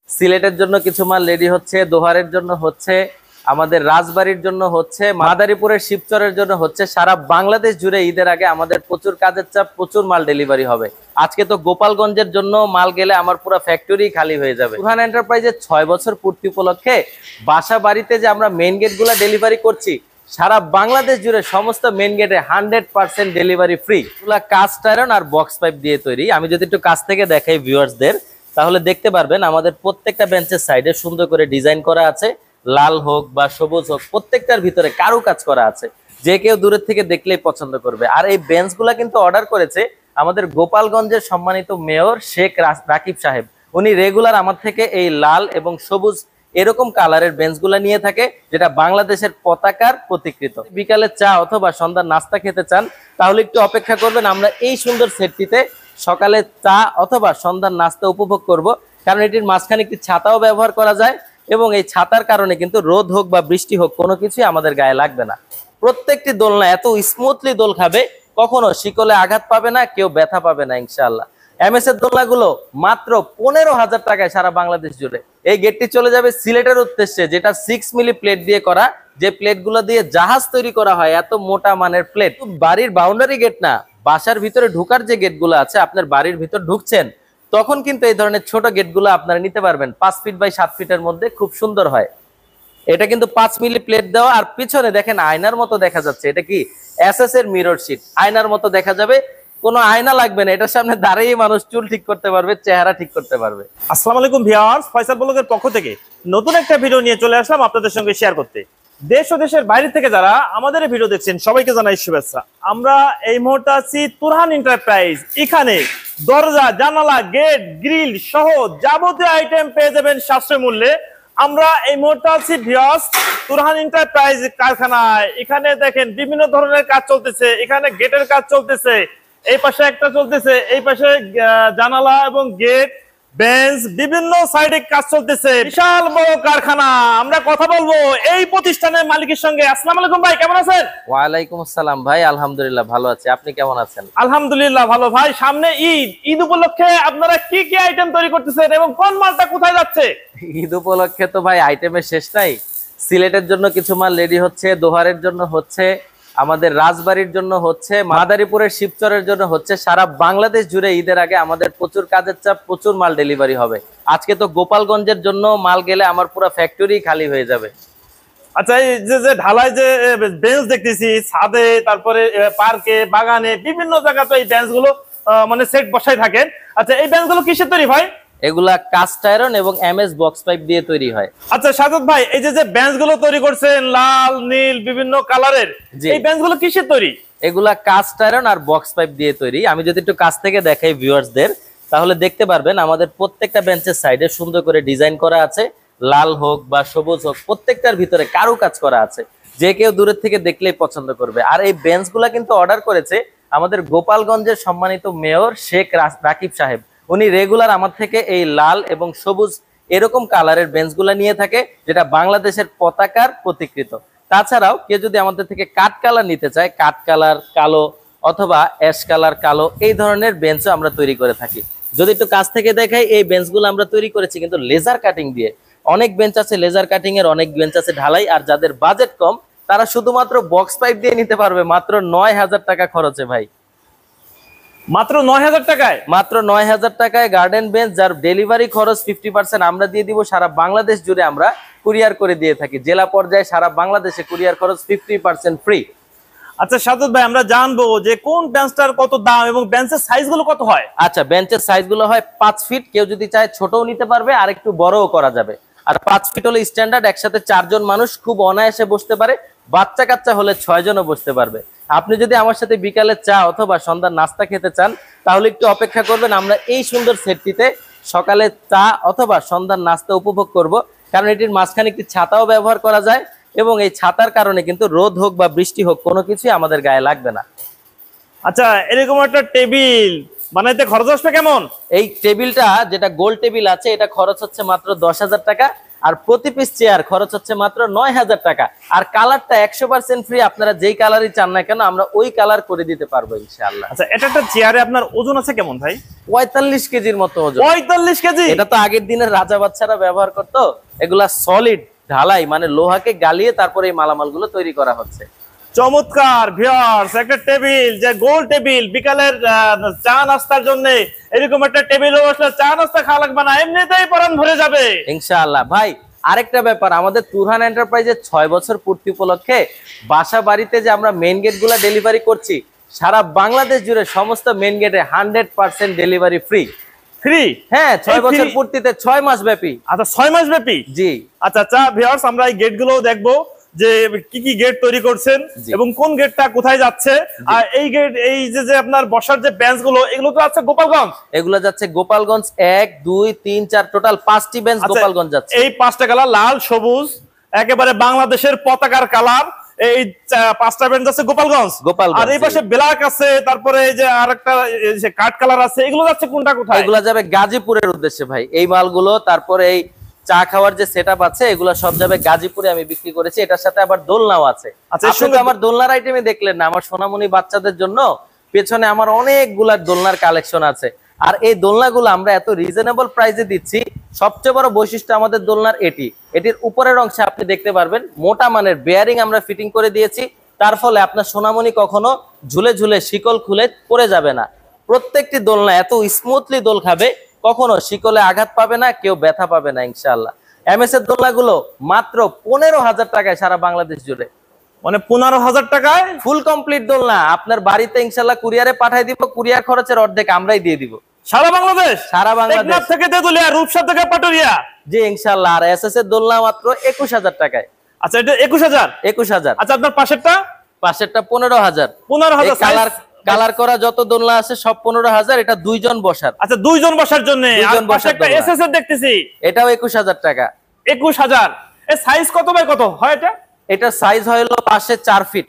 সিলেটের জন্য কিছু মাল রেডি হচ্ছে, দোহারের জন্য হচ্ছে, আমাদের রাজবাড়ির জন্য হচ্ছে, মাদারীপুরের শিবচরের জন্য হচ্ছে। সারা বাংলাদেশ জুড়ে ঈদের আগে আমাদের প্রচুর কাজের চাপ, প্রচুর মাল ডেলিভারি হবে। আজকে তো গোপালগঞ্জের জন্য মাল গেলে আমার পুরো ফ্যাক্টরি খালি হয়ে যাবে। তুরহান এন্টারপ্রাইজের 6 বছর পূর্তি উপলক্ষে বাসা বাড়িতে যে আমরা মেইন গেট গুলা ডেলিভারি করছি, সারা বাংলাদেশ জুড়ে সমস্ত মেইন গেটে 100% ডেলিভারি ফ্রি। এগুলা কাস্ট আয়রন আর বক্স পাইপ দিয়ে তৈরি। আমি যদি একটু কাছ থেকে দেখাই ভিউয়ার্সদের, তাহলে দেখতে পারবেন আমাদের প্রত্যেকটা বেঞ্চের সাইডে সুন্দর করে ডিজাইন করা আছে। লাল হোক বা সবুজ হোক, প্রত্যেকটার ভিতরে কারুকাজ করা আছে, যে কেউ দূরের থেকে দেখলেই পছন্দ করবে। আর এই বেঞ্চগুলা কিন্তু অর্ডার করেছে আমাদের গোপালগঞ্জের সম্মানিত মেয়র শেখ রাকিব সাহেব। উনি রেগুলার আমার থেকে এই লাল এবং সবুজ এরকম কালারের বেঞ্চগুলা নিয়ে থাকে, যেটা বাংলাদেশের পতাকার প্রতিকৃত। বিকালে চা অথবা সন্ধ্যার নাস্তা খেতে চান, তাহলে একটু অপেক্ষা করবেন। আমরা এই সুন্দর সেটটিতে সকালে চা অথবা সন্ধ্যার নাস্তা উপভোগ করব, কারণ এটির মাঝখানে একটি ছাতাও ব্যবহার করা যায় এবং এই ছাতার কারণে কিন্তু রোদ হোক বা বৃষ্টি হোক কোনো কিছুই আমাদের গায়ে লাগবে না। প্রত্যেকটি দোলনা এত স্মুথলি দোল খাবে, কখনো শিকলে আঘাত পাবে না, কেউ ব্যথা পাবে না ইনশাআল্লাহ। এমএস এর দোলনাগুলো মাত্র 15,000 টাকায় সারা বাংলাদেশ জুড়ে। এই গেটটি চলে যাবে সিলেটের উদ্দেশ্যে, যেটা 6 মিলি প্লেট দিয়ে করা, যে প্লেটগুলো দিয়ে জাহাজ তৈরি করা হয়। এত মোটা মানের প্লেট। বাড়ির বাউন্ডারি গেট না, বাসার ভিতরে ঢোকার যে গেটগুলো আছে, আপনার বাড়ির ভিতর ঢুকছেন তখন কিন্তু এই ধরনের ছোট গেটগুলো আপনারা নিতে পারবেন। 5 ফিট বাই 7 ফিটের মধ্যে খুব সুন্দর হয়। এটা কিন্তু 5 মিলি প্লেট দেওয়া, আর পিছনে দেখেন আয়নার মতো দেখা যাচ্ছে। এটা কি এসএস এর মিরর শীট, আয়নার মতো দেখা যাবে। কোনো আয়না লাগবে না, এটার সামনে দাঁড়িয়ে মানুষ চুল ঠিক করতে পারবে, চেহারা ঠিক করতে পারবে। আসসালামু আলাইকুম ভিউয়ার্স, ফয়সাল ব্লগের পক্ষ থেকে নতুন একটা ভিডিও নিয়ে চলে আসলাম আপনাদের সঙ্গে শেয়ার করতে। দেশ ও দেশের বাইরে থেকে যারা আমাদের এই ভিডিও দেখছেন সবাইকে জানাই শুভেচ্ছা। আমরা এই মুহূর্তে আছি তুরহান এন্টারপ্রাইজ। এখানে দরজা, জানালা, গেট, গ্রিল সহ যাবতীয় আইটেম পেয়ে যাবেন সাশ্রয় মূল্যে। আমরা এই মুহূর্তে আছি ভিউয়ার্স তুরহান এন্টারপ্রাইজ কারখানায়। এখানে দেখেন বিভিন্ন ধরনের কাজ চলতেছে। এখানে গেটের কাজ চলতেছে, এই পাশে একটা চলতেছে, এই পাশে জানালা এবং গেট, বেঞ্চ, বিভিন্ন সাইডে কাজ চলতেছে। বিশাল বড় কারখানা। আমরা কথা বলবো এই প্রতিষ্ঠানের মালিকের সঙ্গে। আসসালামু আলাইকুম ভাই, কেমন আছেন? ওয়ালাইকুম আসসালাম ভাই, আলহামদুলিল্লাহ ভালো আছি। আপনি কেমন আছেন? আলহামদুলিল্লাহ ভালো ভাই। সামনে ঈদ, ঈদ উপলক্ষে আপনারা কি কি আইটেম তৈরি করতেছেন এবং কোন মালটা কোথায় যাচ্ছে? ঈদ উপলক্ষে তো ভাই আইটেমের শেষ নাই। সিলেটের জন্য কিছু মাল রেডি হচ্ছে, দোহারের জন্য হচ্ছে, আমাদের রাজবাড়ির জন্য হচ্ছে, মাদারীপুরের শিবচরের জন্য হচ্ছে। সারা বাংলাদেশ জুড়ে ঈদের আগে আমাদের প্রচুর কাজের চাপ, প্রচুর মাল ডেলিভারি হবে। আজকে তো গোপালগঞ্জের জন্য মাল গেলে আমার পুরো ফ্যাক্টরি খালি হয়ে যাবে। আচ্ছা, এই যে ঢালাই যে বেঞ্চ দেখতেছি ছাদে, তারপরে পার্কে, বাগানে, বিভিন্ন জায়গাতে এই বেঞ্চ গুলো মানে সেট বসাই থাকেন। আচ্ছা, এই বেঞ্চ গুলো কিসের তৈরি ভাই? এগুলা কাস্ট আয়রন এবং এমএস বক্স পাইপ দিয়ে তৈরি হয়। আচ্ছা সাজাদ ভাই, এই যে বেঞ্চ গুলো তৈরি করছেন লাল, নীল, বিভিন্ন কালারের, এই বেঞ্চ গুলো কিসের তৈরি? এগুলা কাস্ট আয়রন আর বক্স পাইপ দিয়ে তৈরি। আমি যদি একটু কাছ থেকে দেখাই ভিউয়ার্সদের, তাহলে দেখতে পারবেন আমাদের প্রত্যেকটা বেঞ্চের সাইডে সুন্দর করে ডিজাইন করা আছে। লাল হোক বা সবুজ হোক, প্রত্যেকটার ভিতরে কারুকাজ করা আছে, যে কেউ দূরের থেকে দেখলেই পছন্দ করবে। আর এই বেঞ্চগুলা কিন্তু অর্ডার করেছে আমাদের গোপালগঞ্জের সম্মানিত মেয়র শেখ রাকিব সাহেব। উনি রেগুলার আমার থেকে এই লাল এবং সবুজ এরকম কালারের বেঞ্চগুলা নিয়ে থাকে, যেটা বাংলাদেশের পতাকার প্রতিকৃত। তাছাড়াও কেউ যদি আমাদের থেকে কাঠ কালার নিতে চায়, কাঠ কালার কালো অথবা অ্যাশ কালার কালো, এই ধরনের বেঞ্চও আমরা তৈরি করে থাকি। যদি একটু কাছ থেকে দেখাই, এই বেঞ্চগুলো আমরা তৈরি করেছি কিন্তু লেজার কাটিং দিয়ে। অনেক বেঞ্চ আছে লেজার কাটিং এর, অনেক বেঞ্চ আছে ঢালাই। আর যাদের বাজেট কম, তারা শুধুমাত্র বক্স পাইপ দিয়ে নিতে পারবে মাত্র 9,000 টাকা খরচে ভাই। মাত্র 9,000 টাকায়? মাত্র 9,000 টাকায় গার্ডেন বেঞ্চ, যার ডেলিভারি খরচ 50% আমরা দিয়ে দিব। সারা বাংলাদেশ জুড়ে আমরা কুরিয়ার করে দিয়ে থাকি। জেলা পর্যায়ে সারা বাংলাদেশে কুরিয়ার খরচ 50% ফ্রি। আচ্ছা সাজাদ ভাই, আমরা জানবো যে কোন বেঞ্চটার কত দাম এবং বেঞ্চের সাইজ গুলো কত হয়? আচ্ছা, বেঞ্চের সাইজ গুলো হয় 5 ফিট। কেউ যদি চায় ছোটও নিতে পারবে, আর একটু বড়ও করা যাবে। আর 5 ফিট হলে স্ট্যান্ডার্ড, একসাথে 4 জন মানুষ খুব অনায়াসে বসতে পারে। বাচ্চা কাচ্চা হলে 6 জনও বসতে পারবে। আপনি যদি আমার সাথে বিকালে চা অথবা সন্ধ্যার নাস্তা খেতে চান, তাহলে একটু অপেক্ষা করবেন। আমরা এই সুন্দর সেটটিতে সকালে চা অথবা সন্ধ্যার নাস্তা উপভোগ করব, কারণ এটির মাঝখানে একটি ছাতাও ব্যবহার করা যায় এবং এই ছাতার কারণে কিন্তু রোদ হোক বা বৃষ্টি হোক কোনো কিছুই আমাদের গায়ে লাগবে না। আচ্ছা, এরকম একটা টেবিল বানাইতে খরচ আসবে কেমন? এই টেবিলটা, যেটা গোল টেবিল আছে, এটা খরচ হচ্ছে মাত্র 10,000 টাকা। আর প্রতি পিস চেয়ার খরচ হচ্ছে মাত্র ৯,০০০ টাকা। আর কালারটা 100% ফ্রি, আপনারা যেই কালারই চান না কেন আমরা ওই কালার করে দিতে পারবো ইনশাআল্লাহ। আচ্ছা, এটা একটা চেয়ারে আপনার ওজন আছে কেমন ভাই? ৪৫ কেজির মতো ওজন। ৪৫ কেজি? এটা তো আগের দিনের রাজা বাচ্চারা ব্যবহার করতো। এগুলা সলিড ঢালাই, মানে লোহাকে গালিয়ে তারপরে এই মালামালগুলো তৈরি করা হচ্ছে। চমৎকার ভিউয়ার্স, একটা টেবিল, যে গোল টেবিল, বিকালের চা নাস্তার জন্য এরকম একটা টেবিলে বসলে চা নাস্তা খাওয়া লাগবে না, এমনিতেই পরান ভরে যাবে ইনশাআল্লাহ। ভাই আরেকটা ব্যাপার, আমাদের তুরহান এন্টারপ্রাইজের ৬ বছর পূর্তি উপলক্ষে বাসা বাড়িতে যে আমরা মেইন গেট গুলা ডেলিভারি করছি, সারা বাংলাদেশ জুড়ে সমস্ত মেইন গেটে 100% ডেলিভারি ফ্রি। ফ্রি? হ্যাঁ, ৬ বছর পূর্তিতে ৬ মাস ব্যাপী। আচ্ছা, ৬ মাস ব্যাপী? জি। আচ্ছা আচ্ছা ভিউয়ার্স, আমরা এই গেট গুলো দেখবো যে কি কি গেট তৈরি করছেন এবং কোন গেটটা কোথায় যাচ্ছে। আর এই গেট, এই যে আপনার বসার যে বেঞ্চ গুলো, এগুলো তো আছে গোপালগঞ্জ? এগুলো যাচ্ছে গোপালগঞ্জ ১, ২, ৩, ৪, টোটাল ৫টি বেঞ্চ গোপালগঞ্জ যাচ্ছে। এই ৫টা কালার, লাল, সবুজ, একেবারে বাংলাদেশের পতাকার কালার, এই ৫টা বেঞ্চ আছে গোপালগঞ্জ। আর এই পাশে ব্ল্যাক আছে, তারপরে এই যে আরেকটা কাঠ কালার আছে, এগুলো যাচ্ছে কোনটা কোথায়? এগুলো যাবে গাজীপুরের উদ্দেশ্যে ভাই, এই মালগুলো। তারপরে এই চা খাওয়ার যে সেটআপ আছে, এগুলো সব যাবে গাজীপুরে। আমি বিক্রি করেছি, এটার সাথে আবার দোলনাও আছে। আচ্ছা, আপনি তো আমার দোলনার আইটেমে দেখলেন না, আমার সোনামণি বাচ্চাদের জন্য পেছনে আমার অনেকগুলা দোলনার কালেকশন আছে। আর এই দোলনাগুলো আমরা এত রিজনেবল প্রাইসে দিচ্ছি। সবচেয়ে বড় বৈশিষ্ট্য আমাদের দোলনার এটির উপরের অংশে আপনি দেখতে পারবেন মোটা মানের বেয়ারিং আমরা ফিটিং করে দিয়েছি। তার ফলে আপনার সোনামণি কখনো ঝুলে ঝুলে শিকল খুলে পড়ে যাবে না। প্রত্যেকটি দোলনা এত স্মুথলি দোল খাবে, কখনো শিকলে আঘাত পাবে না, কেউ ব্যথা পাবে না ইনশাআল্লাহ। এমএস এর দোলনাগুলো মাত্র ১৫,০০০ টাকায় সারা বাংলাদেশ জুড়ে। মানে ১৫,০০০ টাকায় ফুল কমপ্লিট দোলনা আপনার বাড়িতে ইনশাআল্লাহ কুরিয়ারে পাঠিয়ে দিব। কুরিয়ার খরচের অর্ধেক আমরাই দিয়ে দিব। সারা বাংলাদেশ? সারা বাংলাদেশ টেকনাফ থেকে তেতুলিয়া, রূপসা থেকে পাটুরিয়া। জি ইনশাআল্লাহ। আর এসএস এর দোলনা মাত্র ২১,০০০ টাকায়। আচ্ছা, এটা ২১,০০০? ২১,০০০। আচ্ছা, আপনার পাশেরটা? পাশেরটা 15,০০০। 15,০০০ কালার করা যত দোলনা আছে সব 15,০০০। এটা ২ জন বসার। আচ্ছা, ২ জন বসার জন্য। আর পাশে একটা এসএস এর দেখতেছি, এটাও ২১,০০০ টাকা। ২১,০০০। এর সাইজ কত বাই কত হয় এটা? এটা সাইজ হলো পাশে 4 ফিট।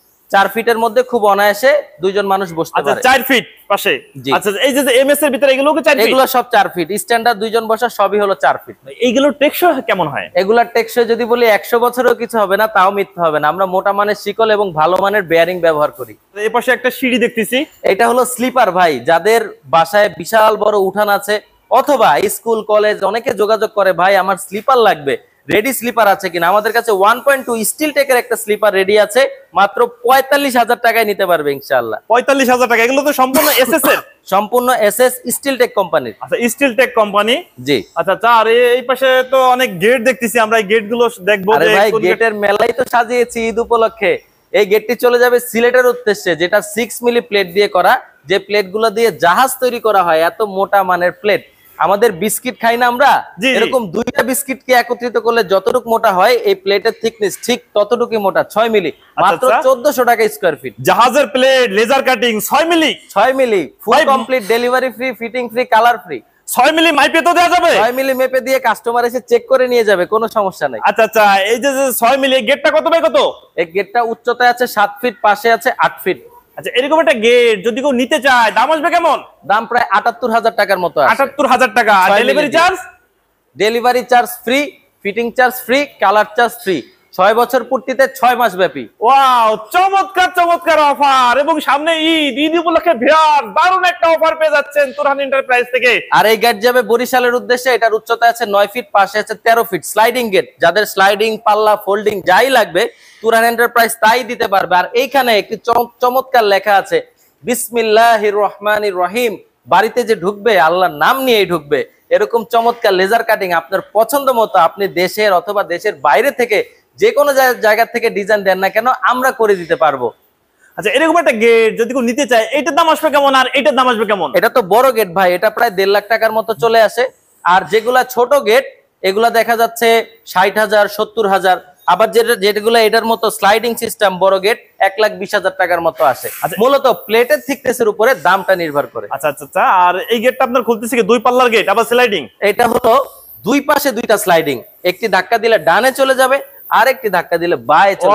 4 ফিটের মধ্যে খুব অনায়াসে ২ জন মানুষ বসতে পারে। আচ্ছা, 4 ফিট পাশে। আচ্ছা, এই যে এমএস এর ভিতরে এগুলো কি 4 ফিট? এগুলো সব 4 ফিট। স্ট্যান্ডার্ড 2 জন বসা সবই হলো 4 ফিট। এইগুলো টেকসই কেমন হয়? এগুলার টেকসই যদি বলি ১০০ বছরেও কিছু হবে না, তাও মিথ্যা হবে না। আমরা মোটা মানের শিকল এবং ভালো মানের বেয়ারিং ব্যবহার করি। এই পাশে একটা সিঁড়ি দেখতেছি, এটা হলো স্লিপার ভাই। যাদের বাসায় বিশাল বড় উঠান আছে অথবা স্কুল কলেজ, অনেকে যোগাযোগ করে ভাই আমার স্লিপার লাগবে, রেডি স্লিপার আছে কিনা। আমাদের কাছে 1.2 স্টিল টেকের একটা স্লিপার রেডি আছে, মাত্র ৪৫,০০০ টাকায় নিতে পারবে ইনশাআল্লাহ। ৪৫,০০০ টাকা? এগুলো তো সম্পূর্ণ এসএস এর? সম্পূর্ণ এসএস স্টিল টেক কোম্পানির। আচ্ছা, স্টিল টেক কোম্পানি। জি। আচ্ছা আচ্ছা। আর এই পাশে তো অনেক গেট দেখতেছি, আমরা এই গেট গুলো দেখবো। আরে ভাই, গেটের মেলাই তো সাজিয়েছি ঈদ উপলক্ষে। এই গেটটি চলে যাবে সিলেটের উদ্দেশ্যে, যেটা 6 মিলি প্লেট দিয়ে করা। যে প্লেট গুলো দিয়ে জাহাজ তৈরি করা হয়, এত মোটা মানের প্লেট। আমাদের বিস্কিট খাই না আমরা, এরকম 2টা বিস্কিটকে একত্রিত করলে যতটুকু মোটা হয়, এই প্লেটের থিকনেস ঠিক ততটুকুই মোটা, ৬ মিলি, মাত্র ১৪০০ টাকা স্কয়ার ফিট। জাহাজের plate, laser cutting, ৬ milli. ৬ milli, full complete, delivery free, fitting free, colour free. ৬ milli মাইপে তো দেওয়া যাবে? ৬ মিলি মেপে দিয়ে কাস্টমার এসে চেক করে নিয়ে যাবে, কোনো সমস্যা নাই। আচ্ছা আচ্ছা। এই যে ৬ মিলি গেটটা কত বাই কত? এই গেটটা উচ্চতায় আছে ৭ ফিট, পাশে আছে ৮ ফিট। আচ্ছা, এরকম একটা গেট যদি কেউ নিতে চায়, দাম আসবে কেমন? দাম প্রায় ৭৮,০০০ টাকার মতো। ৭৮,০০০ টাকা। Delivery charge? Delivery charge free, fitting charge free, colour charge free. ৬ বছর পূর্তিতে ৬ মাস ব্যাপী। ওয়াও, চমৎকার চমৎকার অফার। এবং সামনে ঈদ উপলক্ষে ভিউয়ার দারুণ একটা অফার পেয়ে যাচ্ছেন তুরহান এন্টারপ্রাইজ থেকে। আর এই গেট যাবে বরিশালের উদ্দেশ্যে। এটার উচ্চতা আছে ৯ ফিট, পাশে আছে ১৩ ফিট। স্লাইডিং গেট, যাদের স্লাইডিং, পাল্লা, ফোল্ডিং যাই লাগবে তুরহান এন্টারপ্রাইজ তাই দিতে পারবে। আর এইখানে একটি চমৎকার লেখা আছে, বিসমিল্লাহির রহমানির রহিম। বাড়িতে যে ঢুকবে আল্লাহর নাম নিয়েই ঢুকবে। এরকম চমৎকার লেজার কাটিং আপনার পছন্দ মতো, আপনি দেশের অথবা দেশের বাইরে থেকে যে কোনো জায়গা থেকে ডিজাইন দেন না কেন, আমরা করে দিতে পারবো। আচ্ছা, এরকম একটা গেট যদি কেউ নিতে চায়, এটার দাম আসবে কেমন আর এটার দাম আসবে কেমন? এটা তো বড় গেট ভাই, এটা প্রায় ১.৫ লাখ টাকার মতো চলে আসে। আর যেগুলা ছোট গেট, এগুলা দেখা যাচ্ছে ৬০,০০০, ৭০,০০০। আবার যেগুলো এটার মতো স্লাইডিং সিস্টেম বড় গেট ১,২০,০০০ টাকার মতো আসে। মূলত প্লেটের থিকনেসের উপরে দামটা নির্ভর করে। আচ্ছা আচ্ছা। আর এই গেটটা আপনার খুলতেছে কি ২ পাল্লার গেট, আবার স্লাইডিং? এটা হলো 2 পাশে 2টা স্লাইডিং। একটি ধাক্কা দিলে ডানে চলে যাবে, আরেকটি ধাক্কা দিলে বায়ে চলে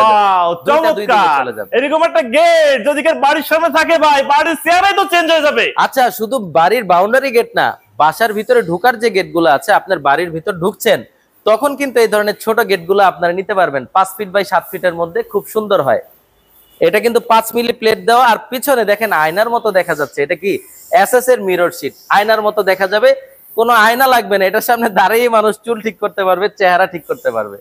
যাবে। এরকম একটা গেট যদি বাড়ির সামনে থাকে ভাই, বাড়ির চেহারাই তো চেঞ্জ হয়ে যাবে। আচ্ছা, শুধু বাড়ির বাউন্ডারি গেট না, বাসার ভিতরে ঢোকার যে গেটগুলো আছে, আপনার বাড়ির ভিতর ঢুকছেন, তখন কিন্তু এই ধরনের ছোট গেটগুলো আপনারা নিতে পারবেন। 5 ফিট বাই 7 ফিটের মধ্যে খুব সুন্দর হয়। এটা কিন্তু 5 মিলি প্লেট দেওয়া, আর পিছনে দেখেন আয়নার মতো দেখা যাচ্ছে। এটা কি এসএস এর মিরর শীট, আয়নার মতো দেখা যাবে, কোনো আয়না লাগবে না। এটার সামনে দাঁড়িয়ে মানুষ চুল ঠিক করতে পারবে, চেহারা ঠিক করতে পারবে।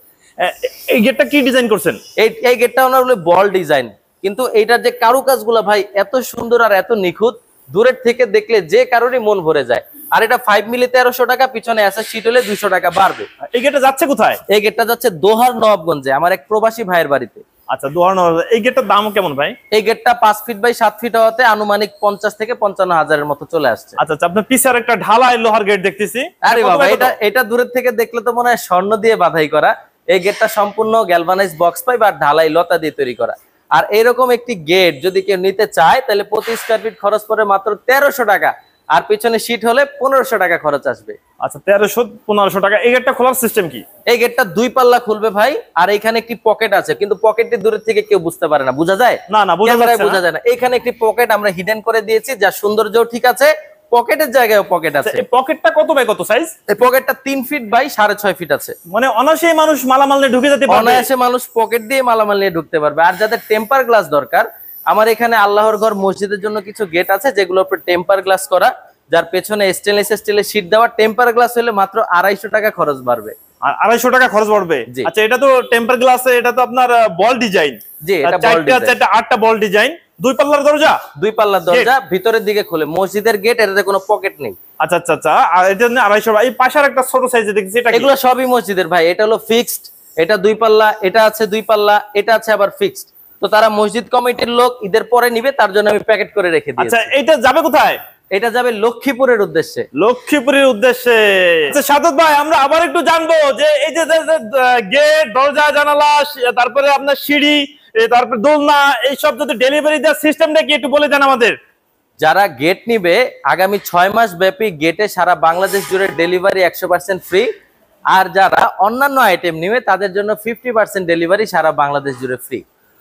এই গেটটা কি ডিজাইন করছেন? এই গেটটা ওনার হলো বল ডিজাইন, কিন্তু এইটার যে কারুকাজগুলো ভাই এত সুন্দর আর এত নিখুঁত, দূরের থেকে দেখলে যে কারোরই মন ভরে যায়। আর এটা 5 মিলি 1300 টাকা, পিছনে এসএস শীট হলে 200 টাকা বাড়বে। এই গেটটা যাচ্ছে কোথায়? এই গেটটা যাচ্ছে দোহার নবাবগঞ্জে, আমার এক প্রবাসী ভাইয়ের বাড়িতে। আচ্ছা, এই গেটটার দাম কেমন ভাই? এই গেটটা 5 ফিট বাই 7 ফিট হওয়াতে আনুমানিক 50 থেকে 55 হাজারের মতো চলে আসছে। আচ্ছা আচ্ছা, আপনার পিছে আর একটা ঢালাই লোহার গেট দেখতেছি। আরে বাবা, এটা দূরের থেকে দেখলে তো মনে হয় স্বর্ণ দিয়ে বাধাই করা। এই গেটটা সম্পূর্ণ গ্যালভানাইজ বক্স পাইপ আর ঢালাই লতা দিয়ে তৈরি করা। আর এরকম একটি গেট যদি কেউ নিতে চায় তাহলে প্রতি স্কয়ার ফিট খরচ পড়ে মাত্র 1300 টাকা, আর পিছনে শীট হলে 1500 টাকা খরচ আসবে। আচ্ছা, 1300-1500 টাকা। এই গেটটা খোলার সিস্টেম কি? এই গেটটা 2 পাল্লা খুলবে ভাই, আর এখানে একটি পকেট আছে, কিন্তু পকেটটি দূরের থেকে কেউ বুঝতে পারে না। বোঝা যায়? না না, বোঝা যায় না। এখানে একটি পকেট আমরা হিডেন করে দিয়েছি, যা সৌন্দর্যও ঠিক আছে, পকেটের জায়গায় পকেট আছে। এই পকেটটা কত বাই কত সাইজ? এই পকেটটা 3 ফিট বাই 6.5 ফিট আছে। মানে অনায়াসে মানুষ মালামাল নিয়ে ঢুকে যেতে পারবে। অনায়াসে মানুষ পকেট দিয়ে মালামাল নিয়ে ঢুকতে পারবে। আর যাদের টেম্পার গ্লাস দরকার, আমার এখানে আল্লাহর ঘর মসজিদের জন্য কিছু গেট আছে যেগুলোর উপর টেম্পার গ্লাস করা, যার পেছনে স্টেনলেস স্টিলের শীট দেওয়া। টেম্পার গ্লাস হলে মাত্র 250 টাকা খরচ বাড়বে। 250 টাকা খরচ পড়বে? আচ্ছা, এটা তো টেম্পার গ্লাস, এটা তো আপনার বল ডিজাইন। জি, এটা বল ডিজাইন। 8টা বল ডিজাইন, 2 পাল্লার দরজা। 2 পাল্লার দরজা, ভিতরের দিকে খোলে, মসজিদের গেট, এটাতে কোনো পকেট নেই। আচ্ছা আচ্ছা আচ্ছা, আর এটা 250। এই পাশের একটা ছোট সাইজে দেখছি, এটা এগুলো সবই মসজিদের ভাই। এটা হলো ফিক্সড, এটা 2 পাল্লা, এটা আছে 2 পাল্লা, এটা আছে আবার ফিক্সড। তো তারা মসজিদ কমিটির লোক ঈদের পরে নিবে, তার জন্য আমি প্যাকেট করে রেখে দিয়েছি। আচ্ছা, এটা যাবে কোথায়? এটা যাবে লক্ষ্মীপুরের উদ্দেশ্যে। লক্ষ্মীপুরের উদ্দেশ্যে। আচ্ছা সাদত ভাই, আমরা আবার একটু জানবো যে এই যে গেট, দরজা, জানালা, তারপরে আপনার সিঁড়ি, তারপর দোলনা, এইসব যদি ডেলিভারি দেওয়ার সিস্টেমটা কি একটু বলে দেন আমাদের। যারা গেট নিবে আগামী 6 মাস ব্যাপী গেটে সারা বাংলাদেশ জুড়ে ডেলিভারি 100% ফ্রি। আর যারা অন্যান্য আইটেম নিবে তাদের জন্য 50% ডেলিভারি সারা বাংলাদেশ জুড়ে ফ্রি।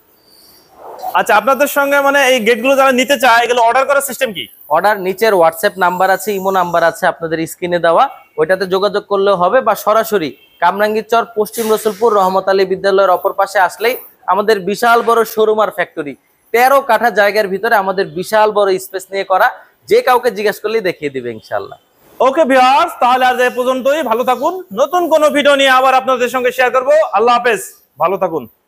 আচ্ছা, আপনাদের সঙ্গে মানে এই গেটগুলো যারা নিতে চায়, এগুলো অর্ডার করার সিস্টেম কি? অর্ডার নিচের হোয়াটসঅ্যাপ নাম্বার আছে, ইমো নাম্বার আছে আপনাদের স্ক্রিনে দেওয়া, ওইটাতে যোগাযোগ করলেও হবে, বা সরাসরি কামরাঙ্গীরচর পশ্চিম রসুলপুর রহমত আলী বিদ্যালয়ের অপর পাশে আসলেই আমাদের বিশাল বড় শোরুম আর ফ্যাক্টরি। 13 কাঠা জায়গার ভিতরে আমাদের বিশাল বড় স্পেস নিয়ে করা, যে কাউকে জিজ্ঞেস করলেই দেখিয়ে দিবে ইনশাআল্লাহ। ওকে ভিউয়ার্স, তাহলে আজ এই পর্যন্তই। ভালো থাকুন, নতুন কোনো ভিডিও নিয়ে আবার আপনাদের সঙ্গে শেয়ার করব। আল্লাহ হাফেজ, ভালো থাকুন।